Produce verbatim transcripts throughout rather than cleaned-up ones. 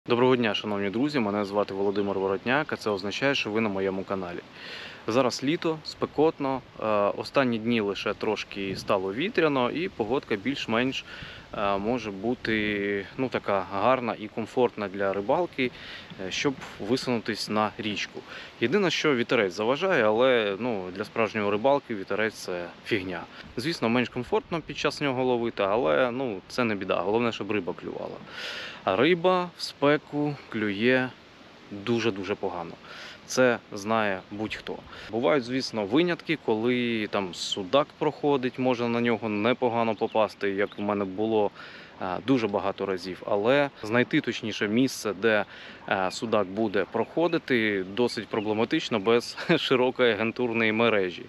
Доброго дня, шановні друзі! Мене звати Володимир Воротняк, а це означає, що ви на моєму каналі. Зараз літо, спекотно, останні дні лише трошки стало вітряно і погодка більш-менш може бути ну, така гарна і комфортна для рибалки, щоб висунутись на річку. Єдине, що вітерець заважає, але ну, для справжньої рибалки вітерець – це фігня. Звісно, менш комфортно під час нього ловити, але ну, це не біда, головне, щоб риба клювала. А риба в спеку клює дуже-дуже погано. Це знає будь-хто. Бувають, звісно, винятки, коли там судак проходить, може на нього непогано попасти, як в мене було дуже багато разів. Але знайти точніше місце, де судак буде проходити, досить проблематично без широкої агентурної мережі.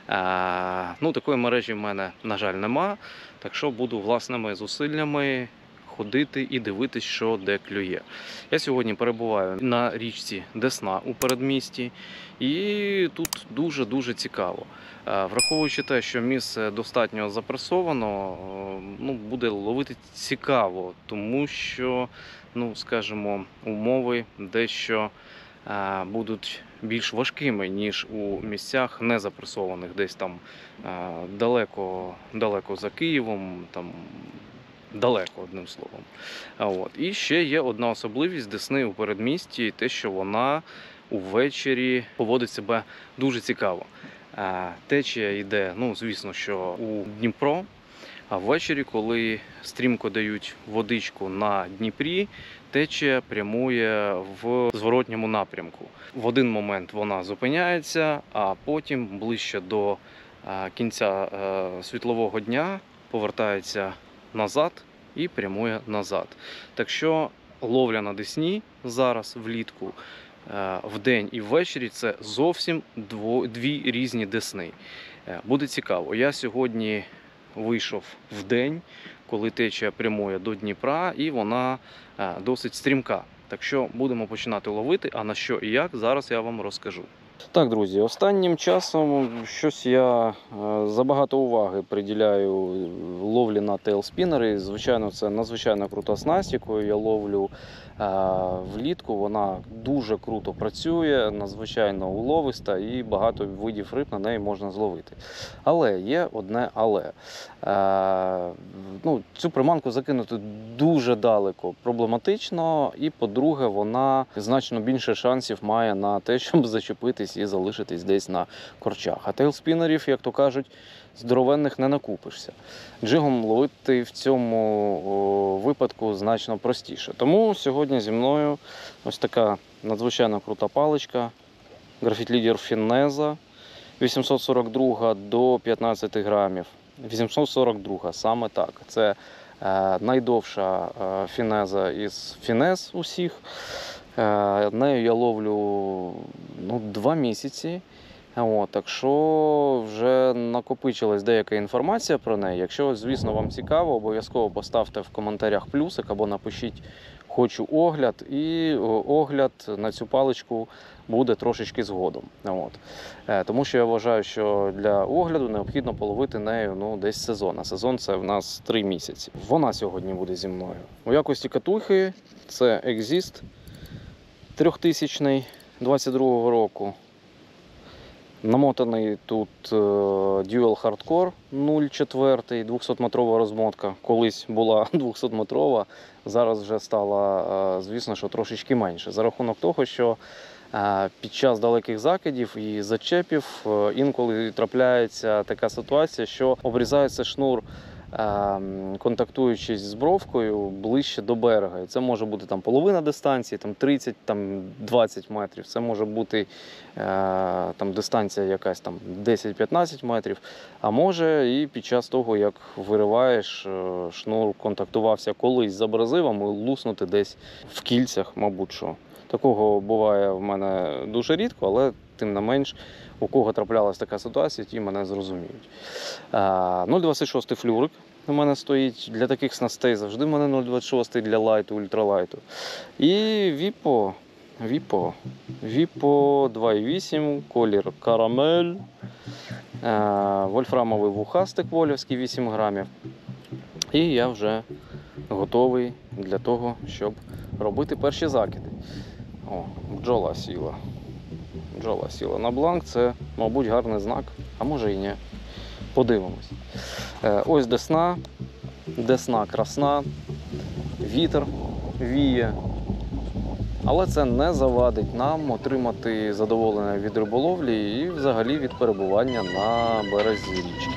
Ну, такої мережі в мене, на жаль, нема, так що буду власними зусиллями ходити і дивитись, що де клює. Я сьогодні перебуваю на річці Десна у передмісті, і тут дуже-дуже цікаво. Враховуючи те, що місце достатньо запресовано, ну, буде ловити цікаво, тому що, ну, скажімо, умови дещо будуть більш важкими, ніж у місцях не запресованих, десь там далеко, далеко за Києвом, там далеко, одним словом. От. І ще є одна особливість Десни у передмісті, те, що вона увечері поводить себе дуже цікаво. Течія йде, ну, звісно, що у Дніпро, а ввечері, коли стрімко дають водичку на Дніпрі, течія прямує в зворотньому напрямку. В один момент вона зупиняється, а потім ближче до кінця світлового дня повертається назад і прямує назад. Так що ловля на Десні зараз влітку, вдень і ввечері – це зовсім дві різні Десни. Буде цікаво. Я сьогодні вийшов вдень, коли течія прямує до Дніпра, і вона досить стрімка. Так що будемо починати ловити, а на що і як, зараз я вам розкажу. Так, друзі, останнім часом щось я забагато уваги приділяю ловлі на тейлспінери. Звичайно, це надзвичайно крута снасть, якою я ловлю влітку. Вона дуже круто працює, надзвичайно уловиста і багато видів риб на неї можна зловити. Але є одне але. Ну, цю приманку закинути дуже далеко проблематично, і, по-друге, вона значно більше шансів має на те, щоб зачепитись і залишитись десь на корчах. А тейлспінерів, як то кажуть, здоровенних не накупишся. Джигом ловити в цьому випадку значно простіше. Тому сьогодні зі мною ось така надзвичайно крута паличка, Graphite Leader Finezza, вісімсот сорок два до п'ятнадцяти грамів. вісімсот сорок два, саме так. Це е, найдовша е, фінеза із фінез усіх. Е, нею я ловлю ну, два місяці. От, так що вже накопичилась деяка інформація про неї. Якщо, звісно, вам цікаво, обов'язково поставте в коментарях плюсик або напишіть «хочу огляд», і огляд на цю паличку буде трошечки згодом. От. Тому що я вважаю, що для огляду необхідно половити нею ну, десь сезон. А сезон – це в нас три місяці. Вона сьогодні буде зі мною. У якості катухи це Exist трьохтисячний двадцять другого року. Намотаний тут Dual Hardcore нуль чотири, двохсотметрова розмотка. Колись була двохсотметрова, зараз вже стала, звісно, що трошечки менше. За рахунок того, що під час далеких закидів і зачепів інколи трапляється така ситуація, що обрізається шнур, контактуючись з бровкою ближче до берега. І це може бути там половина дистанції, там тридцять, там двадцять метрів. Це може бути там дистанція якась там десять-п'ятнадцять метрів. А може і під час того, як вириваєш, шнур контактувався колись з абразивом і луснути десь в кільцях, мабуть, що. Такого буває в мене дуже рідко, але тим не менш, у кого траплялася така ситуація, ті мене зрозуміють. нуль двадцять шість флюрик у мене стоїть. Для таких снастей завжди в мене нуль двадцять шість для лайту, ультралайту. І Віпо, Віпо, Віпо два вісім, колір карамель, вольфрамовий вухастик волівський вісім грамів. І я вже готовий для того, щоб робити перші закиди. О, бджола сіла. Бджола сіла на бланк, це, мабуть, гарний знак, а може і ні. Подивимось. Е, ось десна, десна красна, вітер віє. Але це не завадить нам отримати задоволення від риболовлі і взагалі від перебування на березі річки.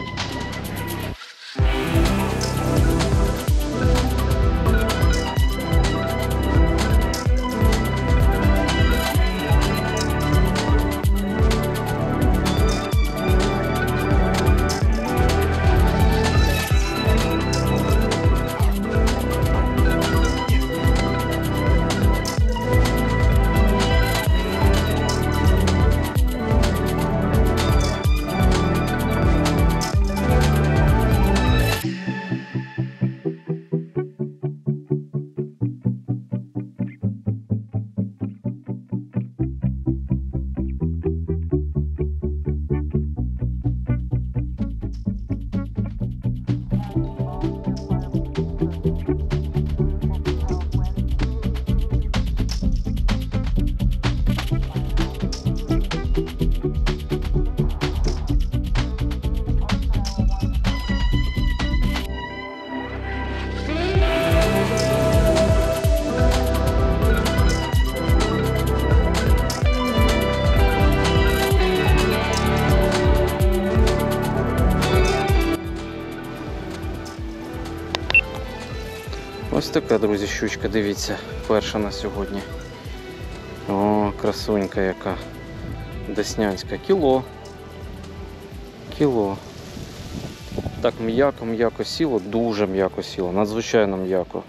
Ось така, друзі, щучка, дивіться, перша на сьогодні. О, красунька яка. Деснянська. Кіло. Кіло. Так м'яко-м'яко сіло, дуже м'яко сіло, надзвичайно м'яко.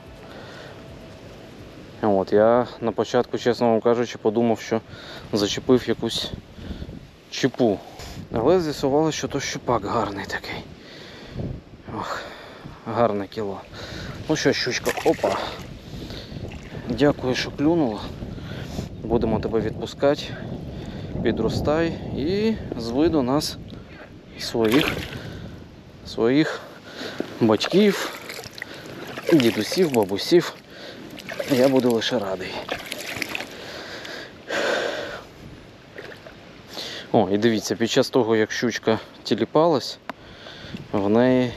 От, я на початку, чесно вам кажучи, подумав, що зачепив якусь чіпу. Але з'ясувалося, що то щупак гарний такий. Ох, гарне кіло. Ну що, щучка, опа. Дякую, що клюнула. Будемо тебе відпускати. Підростай і з виду нас своїх, своїх батьків, дідусів, бабусів. Я буду лише радий. О, і дивіться, під час того, як щучка тіліпалась, в неї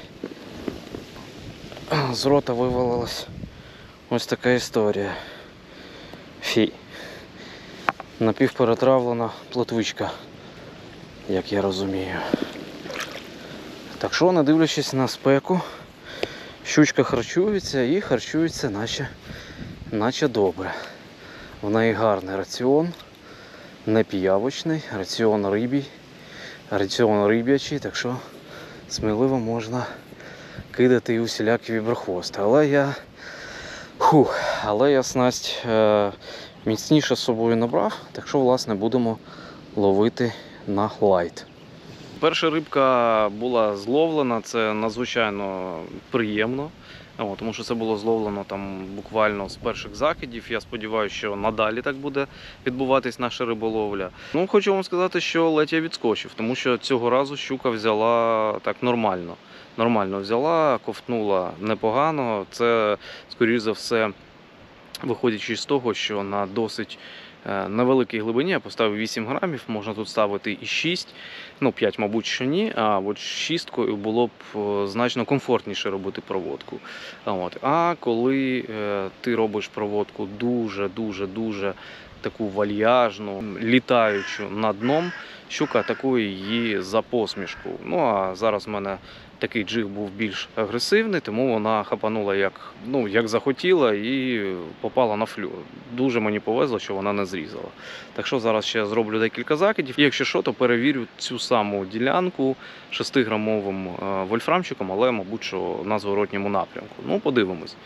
з рота вивалилась ось така історія. Фі. Напівперетравлена плотвичка, як я розумію. Так що, не дивлячись на спеку, щучка харчується і харчується наче, наче добре. В неї гарний раціон, не піявочний, раціон рибій, раціон риб'ячий, так що сміливо можна кидати і усілякі віброхвости. Але я, фух, але я снасть е, міцніше з собою набрав, так що, власне, будемо ловити на лайт. Перша рибка була зловлена, це надзвичайно приємно, о, тому що це було зловлено там буквально з перших закидів. Я сподіваюся, що надалі так буде відбуватись наша риболовля. Ну, хочу вам сказати, що ледь я відскочив, тому що цього разу щука взяла так нормально. Нормально взяла, ковтнула непогано. Це, скоріш за все, виходячи з того, що на досить невеликій глибині я поставив вісім грамів, можна тут ставити і шість, ну п'ять, мабуть, що ні, а от шісткою було б значно комфортніше робити проводку. От. А коли е, ти робиш проводку дуже-дуже-дуже таку вальяжну, літаючу над дном, щука атакує її за посмішку. Ну а зараз в мене такий джиг був більш агресивний, тому вона хапанула як, ну, як захотіла і попала на флюр. Дуже мені повезло, що вона не зрізала. Так що зараз ще зроблю декілька закидів. І якщо що, то перевірю цю саму ділянку шестиграмовим вольфрамчиком, але, мабуть, що на зворотньому напрямку. Ну, подивимось.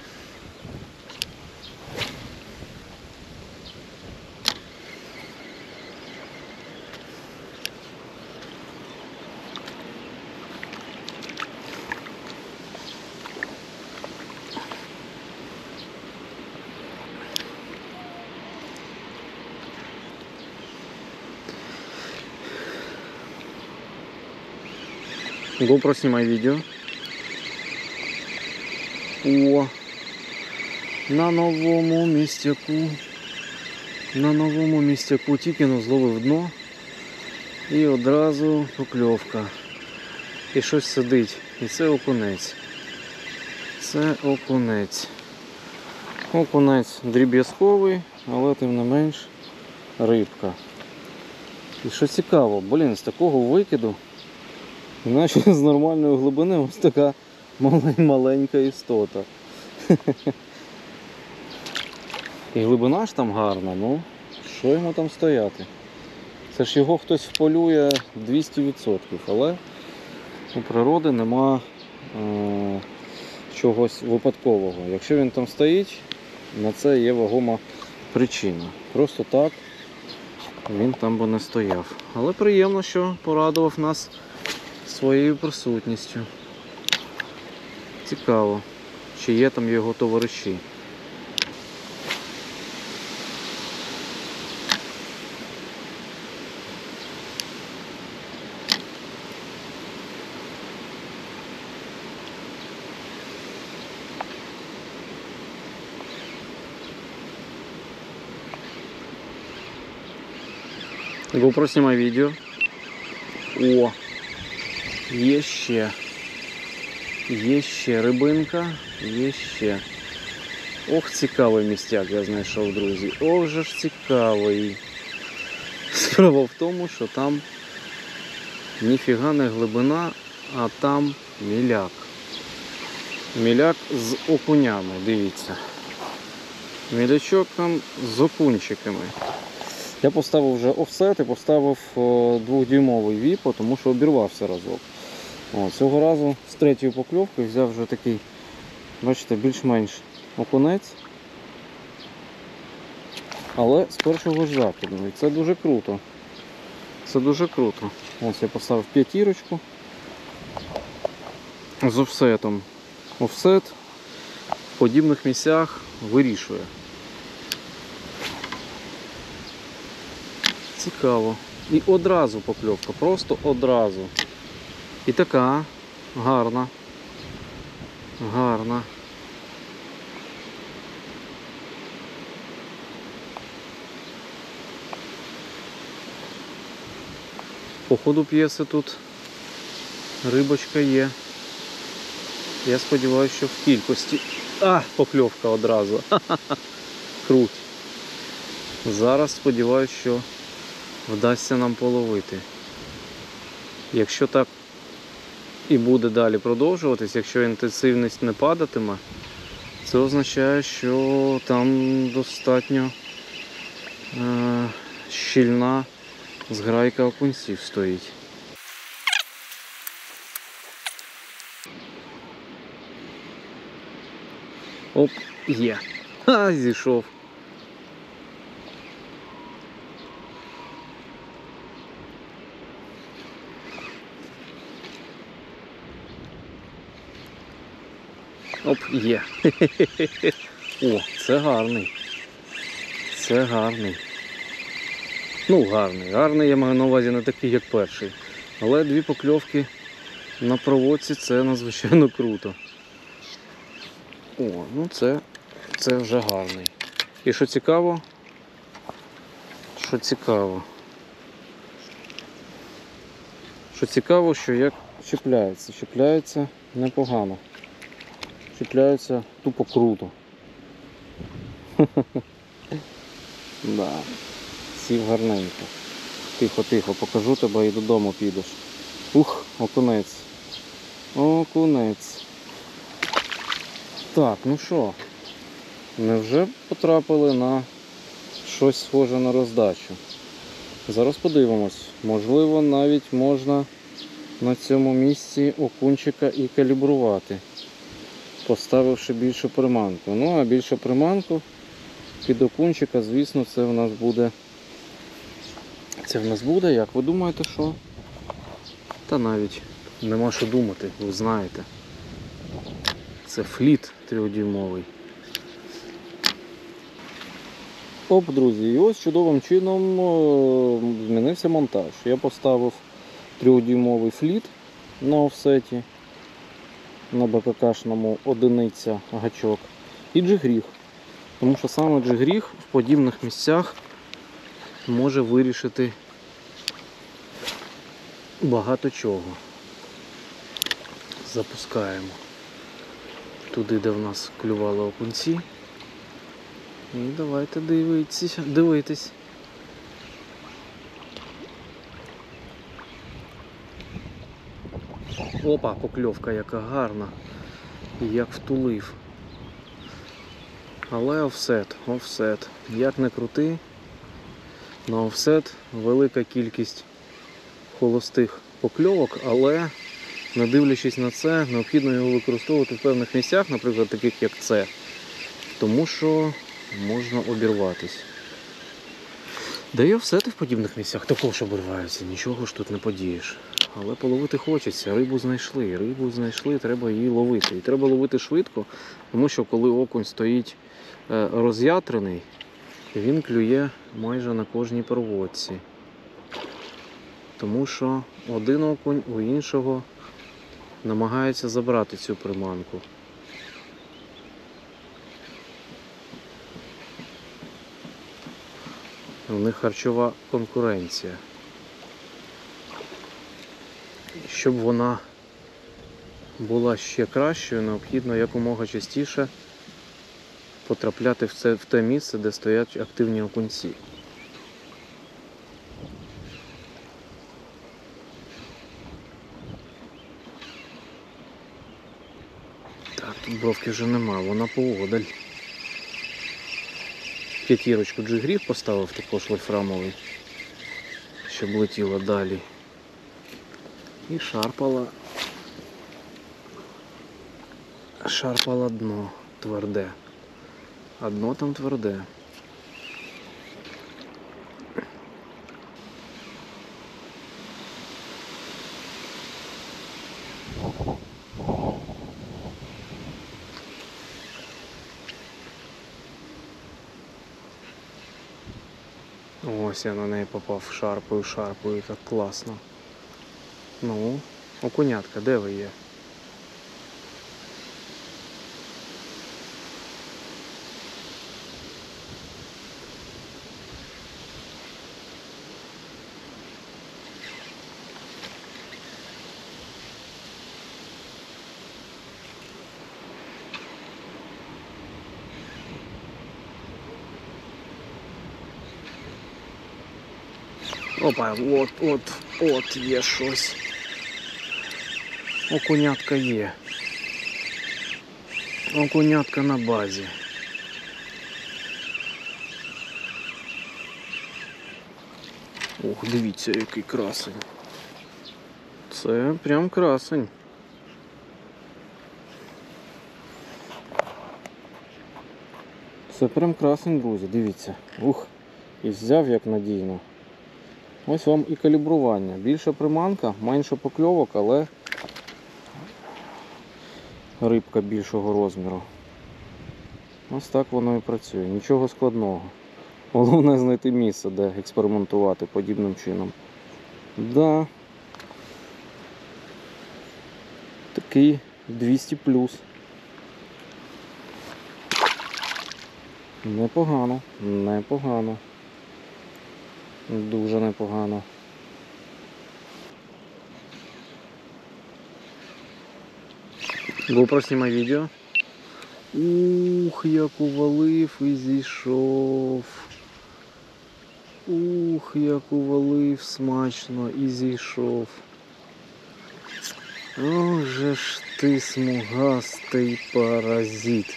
GoPro, снимай видео. О, На новому містяку. На новому містяку тільки но зловив дно. І одразу покльовка. І щось сидить. І це окунець. Це окунець. Окунець дріб'язковий, але тим не менш рибка. І що цікаво, блін, з такого викиду, наче з нормальної глибини ось така маленька істота. І глибина ж там гарна, ну що йому там стояти? Це ж його хтось вполює двісті відсотків, але у природи нема е, чогось випадкового. Якщо він там стоїть, на це є вагома причина. Просто так він там би не стояв. Але приємно, що порадував нас своєю присутністю. Цікаво, чи є там його товариші. GoPro знімай відео. О, є ще. Є ще рибинка, є ще. Ох, цікавий містяк я знайшов, друзі. Ох же ж цікавий. Справа в тому, що там ніфіга не глибина, а там міляк. Міляк з окунями, дивіться. Мілячок там з окунчиками. Я поставив вже офсет і поставив двохдюймовий віпо, тому що обірвався разок. О, цього разу з третьої покльовки взяв вже такий, бачите, більш-менш окунець. Але з першого ж закиду. І це дуже круто. Це дуже круто. Ось я поставив п'ятірочку з офсетом. Офсет в подібних місцях вирішує. Цікаво. І одразу покльовка, просто одразу. І така гарна. Гарна. По ходу п'єси тут рибочка є. Я сподіваюся, що в кількості. А, покльовка одразу. Ха-ха-ха. Круть. Зараз сподіваюся, що вдасться нам половити. Якщо так і буде далі продовжуватись, якщо інтенсивність не падатиме, це означає, що там достатньо е- щільна зграйка окунців стоїть. Оп, є. Ха, зійшов. Оп, є. О, це гарний. Це гарний. Ну, гарний. Гарний, я маю на увазі, не такий, як перший. Але дві покльовки на проводці — це надзвичайно круто. О, ну це, це вже гарний. І що цікаво? Що цікаво? Що цікаво, що як чіпляється. Чіпляється непогано. Чіпляється тупо круто. Да. Сів гарненько. Тихо-тихо, покажу тебе і додому підеш. Ух, окунець. Окунець. Так, ну що, невже потрапили на щось схоже на роздачу? Зараз подивимось. Можливо, навіть можна на цьому місці окунчика і калібрувати, поставивши більшу приманку. Ну, а більшу приманку під окунчика, звісно, це в нас буде... Це в нас буде, як ви думаєте, що? Та навіть нема що думати, ви знаєте. Це фліт трьохдюймовий. Оп, друзі, і ось чудовим чином змінився монтаж. Я поставив трьохдюймовий фліт на офсеті, на БПКшному одиниця гачок, і джигріг. Тому що саме джигріг в подібних місцях може вирішити багато чого. Запускаємо туди, де в нас клювали окунці. І давайте дивитися, дивитись. Опа, покльовка яка гарна. І як втулив. Але офсет, офсет. Як не крути, на офсет велика кількість холостих покльовок, але не дивлячись на це, необхідно його використовувати в певних місцях, наприклад, таких як це. Тому що можна обірватись. Да і офсети в подібних місцях також обриваються, нічого ж тут не подієш. Але половити хочеться, рибу знайшли, рибу знайшли, треба її ловити. І треба ловити швидко, тому що коли окунь стоїть роз'ятрений, він клює майже на кожній проводці. Тому що один окунь у іншого намагається забрати цю приманку. У них харчова конкуренція. Щоб вона була ще кращою, необхідно якомога частіше потрапляти в, це, в те місце, де стоять активні окунці. Так, тут бровки вже нема, вона поодаль. П'ятірочку джигрів поставив, також вольфрамовий, щоб летіла далі. І шарпала, шарпала дно тверде. А дно там тверде. Ось я на неї попав, шарпаю, шарпаю, так класно. Ну, окунятка, де ви є? Опа, от, от, от є щось. Окунятка є. Окунятка на базі. Ох, дивіться, який красень. Це прям красень. Це прям красень, друзі, дивіться. Ух, і взяв як надійно. Ось вам і калібрування. Більша приманка, менше покльовок, але рибка більшого розміру. Ось так воно і працює. Нічого складного. Головне знайти місце, де експериментувати подібним чином. Да. Такий двісті плюс. Непогано, непогано. Дуже непогано. GoPro знімай відео. Ух, як увалив і зійшов. Ух, як увалив смачно і зійшов. О, же ж ти смугастий паразит.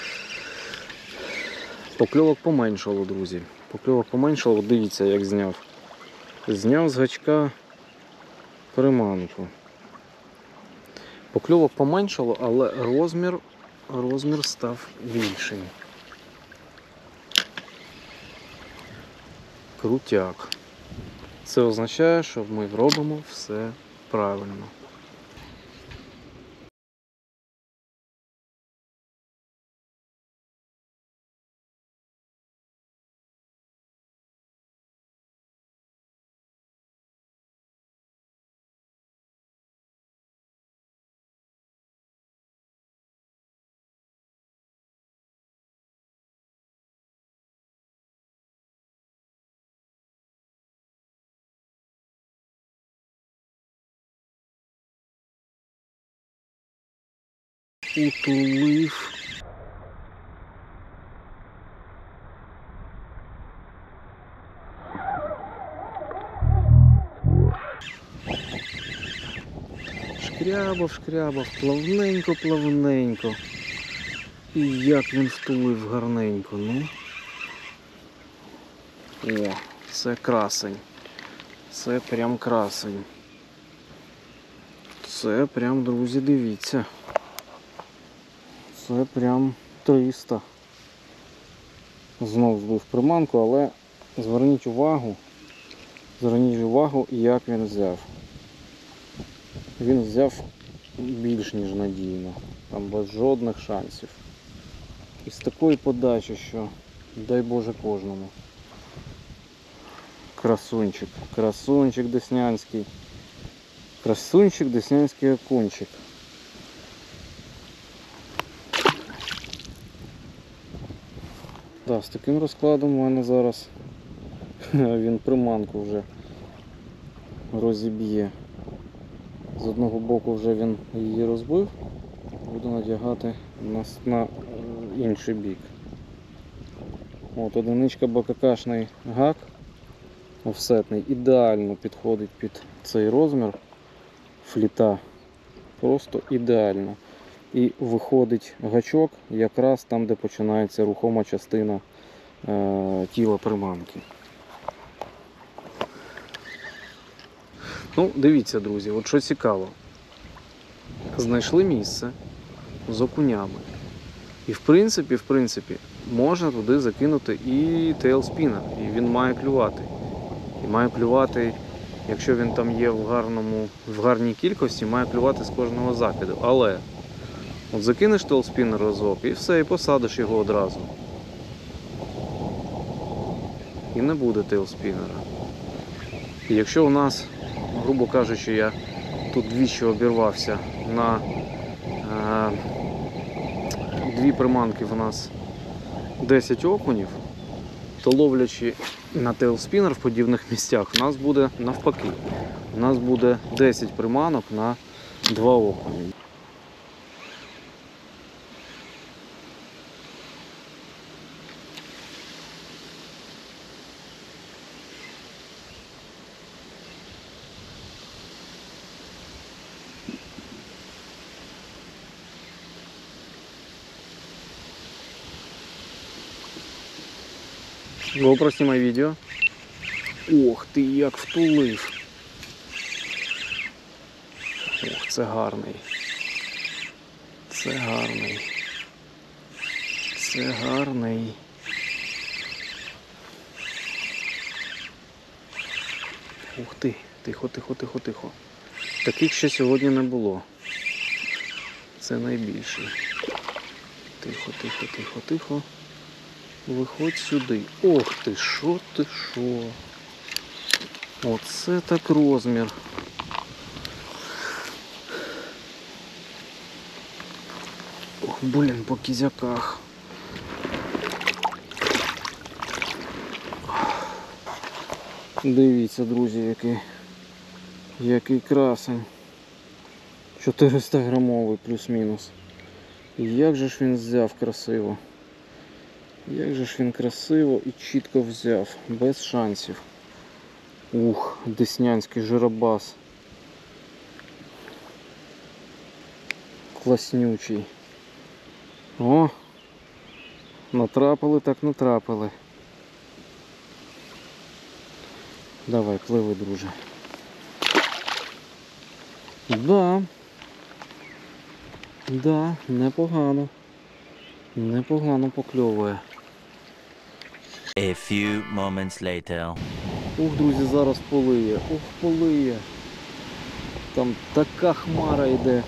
Покльовок поменшало, друзі. Покльовок поменшало, дивіться, як зняв. Зняв з гачка приманку. Покльовок поменшало, але розмір, розмір став більший. Крутяк. Це означає, що ми робимо все правильно. утулив. Шкрябав, шкрябав, плавненько, плавненько. І як він втулив гарненько, ну. О, це красень. Це прям красень. Це прям, друзі, дивіться. Це прям триста. Знов збив приманку, але зверніть увагу, зверніть увагу, як він взяв. Він взяв більш ніж надійно, там без жодних шансів. І з такої подачі, що дай Боже кожному. Красунчик, красунчик деснянський. Красунчик деснянський окунчик. Да, з таким розкладом у мене зараз він приманку вже розіб'є. З одного боку вже він її розбив, буду надягати на, на інший бік. От одиничка БККшний гак офсетний ідеально підходить під цей розмір фліта. Просто ідеально. І виходить гачок якраз там, де починається рухома частина е, тіла приманки. Ну, дивіться, друзі, от що цікаво. Знайшли місце з окунями. І в принципі, в принципі, можна туди закинути і тейлспінер. І він має клювати. І має клювати, якщо він там є в гарному, в гарній кількості, має клювати з кожного закиду. Але от закинеш тейлспінер разок і все, і посадиш його одразу. І не буде тейлспінера. І якщо у нас, грубо кажучи, я тут двічі обірвався на е, дві приманки в нас десять окунів, то ловлячи на тейлспінер в подібних місцях, у нас буде навпаки. У нас буде десять приманок на два окуні. GoPro, знімай відео. Ох ти, як втулив. Ох, це гарний. Це гарний. Це гарний. Ух ти, тихо, тихо, тихо, тихо. Таких ще сьогодні не було. Це найбільший. Тихо, тихо, тихо, тихо. Виходь сюди. Ох ти, що ти, що? Оце так розмір. Ох, блін, по кізяках. Дивіться, друзі, який, який красень. чотириста грамовий плюс-мінус. Як же ж він взяв красиво. Як же ж він красиво і чітко взяв, без шансів. Ух, деснянський жиробас. Класнючий. О, натрапили, так натрапили. Давай, пливи, друже. Да. Да, непогано. Непогано покльовує. A few moments later. Ух, друзі, зараз полиє. Ух, полиє. Там така хмара йде,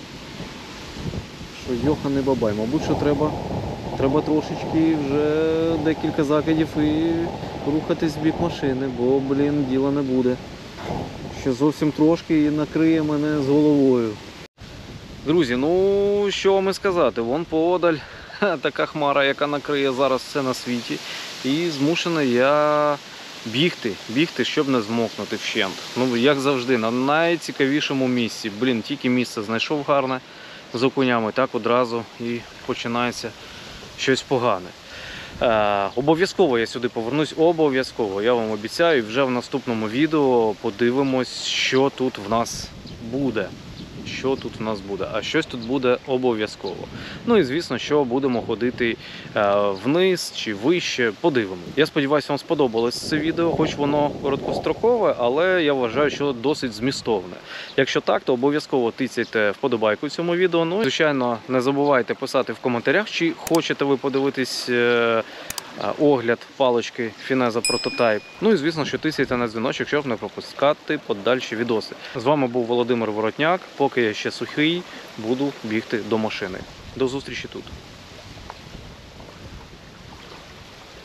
що йоха не бабай. Мабуть, що треба, треба трошечки вже декілька закидів і рухатись в бік машини, бо, блін, діла не буде. Ще зовсім трошки і накриє мене з головою. Друзі, ну що вам і сказати, вон поодаль така хмара, яка накриє зараз все на світі. І змушений я бігти, бігти, щоб не змокнути вщент. Ну, як завжди, на найцікавішому місці. Блін, тільки місце знайшов гарне. з окунями, так одразу і починається щось погане. Е, обов'язково я сюди повернусь, обов'язково, я вам обіцяю, вже в наступному відео подивимось, що тут в нас буде. Що тут в нас буде, а щось тут буде обов'язково. Ну і звісно, що будемо ходити е, вниз чи вище, подивимось. Я сподіваюся, вам сподобалось це відео, хоч воно короткострокове, але я вважаю, що досить змістовне. Якщо так, то обов'язково тицяйте вподобайку цьому відео. Ну і, звичайно, не забувайте писати в коментарях, чи хочете ви подивитись е, огляд палички Fineza Prototype. Ну і звісно, що тисяйте на дзвіночок, щоб не пропускати подальші відоси. З вами був Володимир Воротняк. Поки я ще сухий, буду бігти до машини. До зустрічі тут.